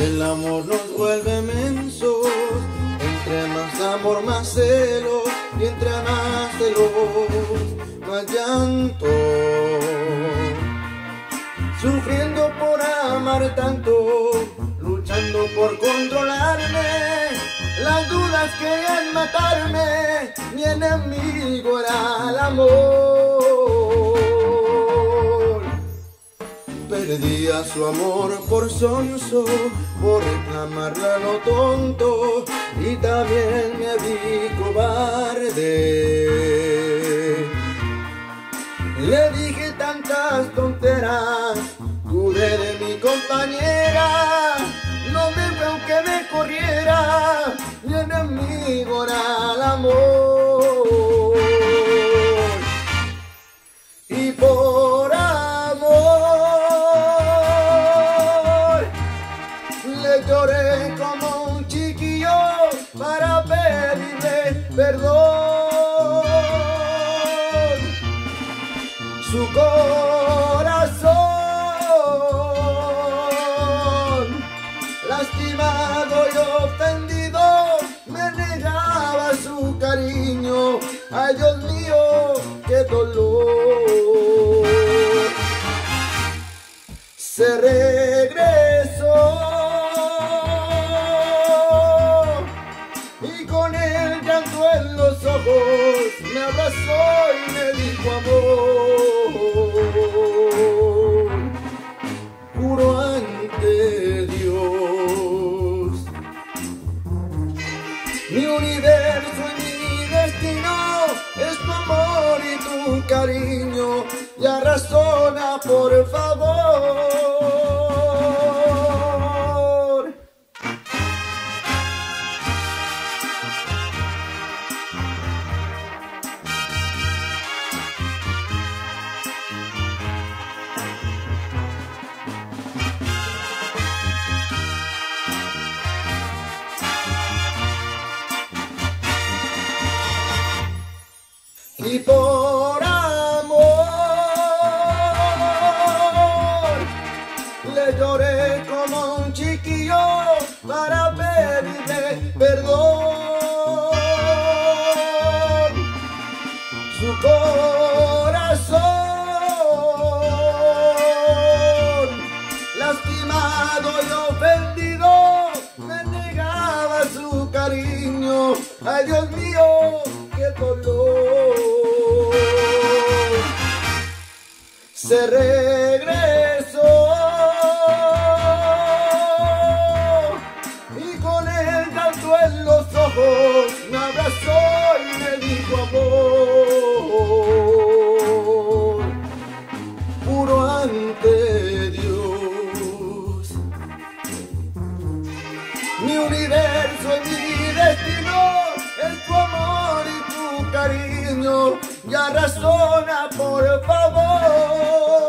El amor nos vuelve mensos, entre más amor más celos, y entre más celos más llanto. Sufriendo por amar tanto, luchando por controlarme, las dudas querían matarme, mi enemigo era el amor. Perdía su amor por sonso, por reclamarle a lo tonto, y también me vi cobarde. Le dije tantas tonteras, dudé de mi compañera, no me veo aunque me corriera, mi enemigo era el amor. Y por amor le lloré como un chiquillo para pedirle perdón. Su corazón, lastimado y ofendido, me negaba su cariño. Ay, Dios mío, qué dolor. Se regresó y con el llanto en los ojos me abrazó y me dijo amor. Juro ante Dios, mi universo y mi destino es tu amor y tu cariño. Ya razona, por favor. Y por amor le lloré como un chiquillo para pedirle perdón. Su corazón, lastimado y ofendido, me negaba su cariño. Ay, Dios mío, qué dolor. Se regresó y con el llanto en los ojos me abrazó y me dijo amor. Juro ante Dios, mi universo y mi destino es tu amor y tu cariño. Ya razona, por favor.